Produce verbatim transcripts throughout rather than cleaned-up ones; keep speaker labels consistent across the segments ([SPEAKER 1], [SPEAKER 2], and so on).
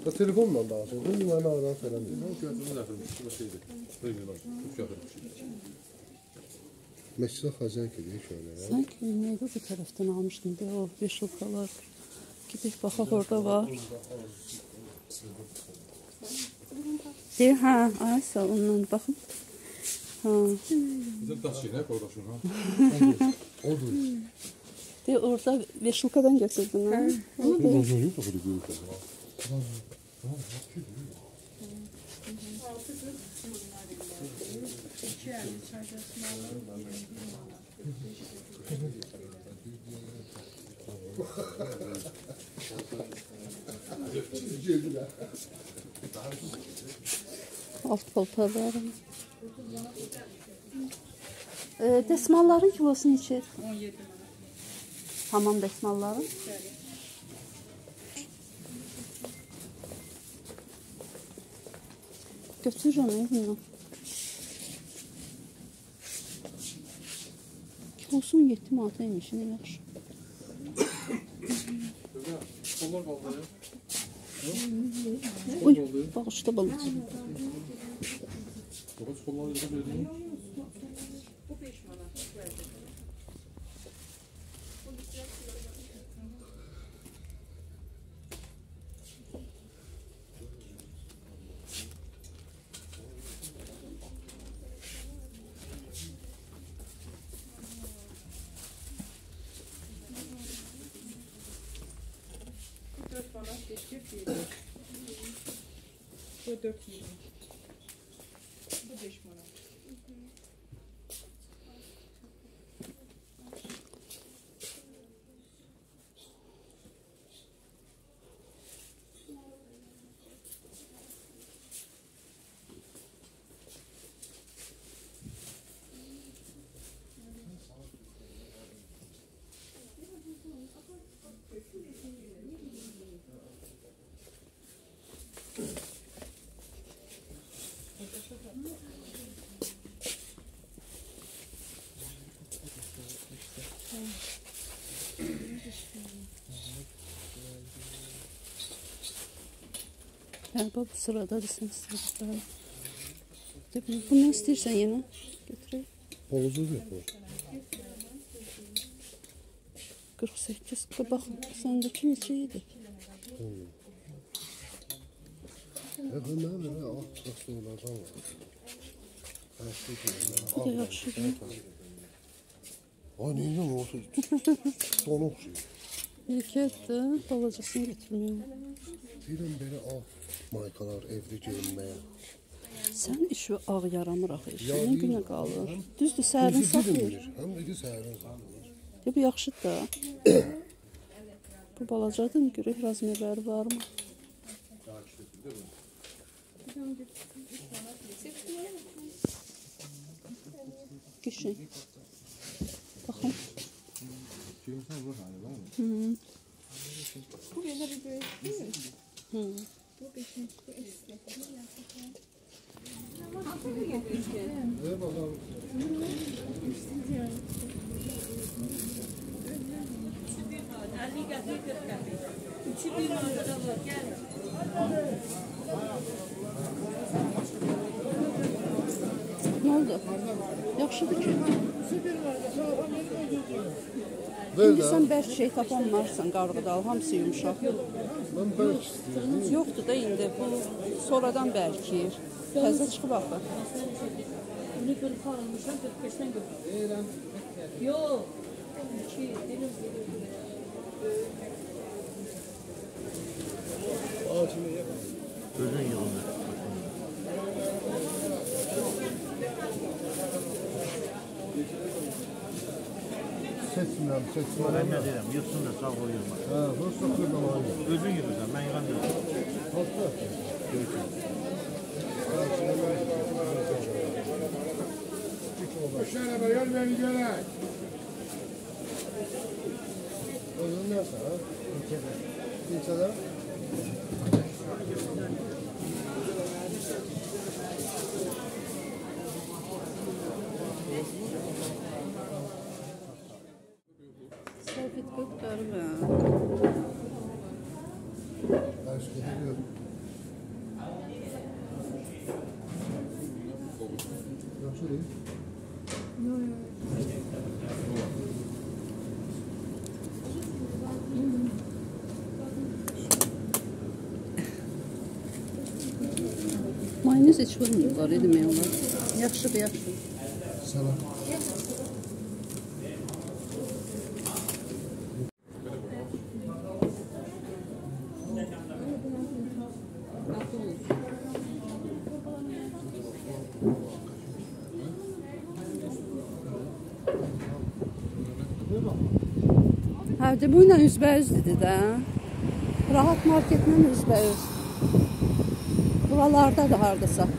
[SPEAKER 1] Telefonla danışırdın, mənə aranı eləmir. Məscidə xəzək edir şöyle ya.
[SPEAKER 2] Sanki neydi bu tərəfdən almışdım de o beş yılkalar. Gidip baxaq orada var. De ha, aysa ondan baxın. Ha.
[SPEAKER 3] Bizim daşı ne kordaşın ha?
[SPEAKER 1] Odur.
[SPEAKER 2] De orada beş yılkadan getirdin ha.
[SPEAKER 1] Odur. Odur yok da böyle
[SPEAKER 2] Alt paltarlarım. E, desmalların kilosu neçə?
[SPEAKER 4] on yedi manat.
[SPEAKER 2] Tamam desmalların. Götürürəm bunu. Kilosu on yeddi manataymış, ne yaxşı.
[SPEAKER 3] Kollar kaldı ya.
[SPEAKER 2] Uy, bağışda balık.
[SPEAKER 3] Kaç kollar yazabilir?
[SPEAKER 4] Bu beş manat. dört manat geçecek değil. Bu dört milyon. Bu beş manat.
[SPEAKER 2] Ha, bu sıradadır sen sırada. Bunu ne istersen yine götüreyim.
[SPEAKER 1] Poluzuz yok bu.
[SPEAKER 2] qırx səkkiz. Bak səndəki neçə idi?
[SPEAKER 1] Efendim ben böyle alt kastorlardan var.
[SPEAKER 2] Bu da yaxşıdır.
[SPEAKER 1] Ay neyden olsa son oxşuyur.
[SPEAKER 2] Erkəkdir, balacasını getirməyəm.
[SPEAKER 1] Deyirəm belə al maykalar evdə geyinməyə.
[SPEAKER 2] Sən işi ağ yaramır axı. Senin günə qalır. Düzdür, səhərin saxlayır.
[SPEAKER 1] Həm də səhərin saxlayır.
[SPEAKER 2] Ya bu yaxşıdır da. Bu balacadır, görək razmerləri varmı? Geçin. Bakın. Hı.
[SPEAKER 4] Bu böyle bir böyle değil mi?
[SPEAKER 2] Hı.
[SPEAKER 4] Bu beşinci bu eski.
[SPEAKER 1] Ver bakalım.
[SPEAKER 2] Ne oldu? Yaxşıdır ki. İndi sən bərk şey tapanlarsan, qarğıda al, hamısı yumuşaq.
[SPEAKER 1] Mən bərk istəyirdim.
[SPEAKER 2] Yoxdur da indi, bu sonradan bərkir. Təzə çıxıb axı.
[SPEAKER 4] Bunu kırk almışam, kırk beşten götürdüm. Yok. İki, dilim
[SPEAKER 5] Gözün yolunda.
[SPEAKER 1] Seçmirəm, seçmirəm.
[SPEAKER 5] Ben ne derim? Yıksın da sağ ol yılmaz.
[SPEAKER 1] Hə, hoş soxurdan alayım.
[SPEAKER 5] Özün yürürsen ben yıkan değilim.
[SPEAKER 1] Hasta.
[SPEAKER 6] Şöyle be, yol beni göre.
[SPEAKER 1] Özün nəsə, hə? Neçədə? Neçədə?
[SPEAKER 2] Səhvət götürürəm.
[SPEAKER 1] Başqa da yox.
[SPEAKER 3] Yaxşı deyil.
[SPEAKER 2] Mayonez heç vurmurlar, demək olar. Yaxşıdır, yaxşıdır.
[SPEAKER 1] Salam.
[SPEAKER 2] Hə, de, bu ilə üzbəyüzdür də. Rahat marketlə üzbəyüz. Buralarda da hardasa.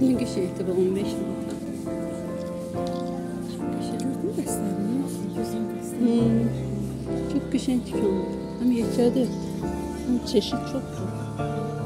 [SPEAKER 2] Ne qəşəngdir bu on beş manata. Çok qəşəng.
[SPEAKER 4] Bu dəstənin gözün dəstə.
[SPEAKER 2] Hmm. Çok qəşəng dükandır. Həm yekədir. Həm çeşid çoxdur.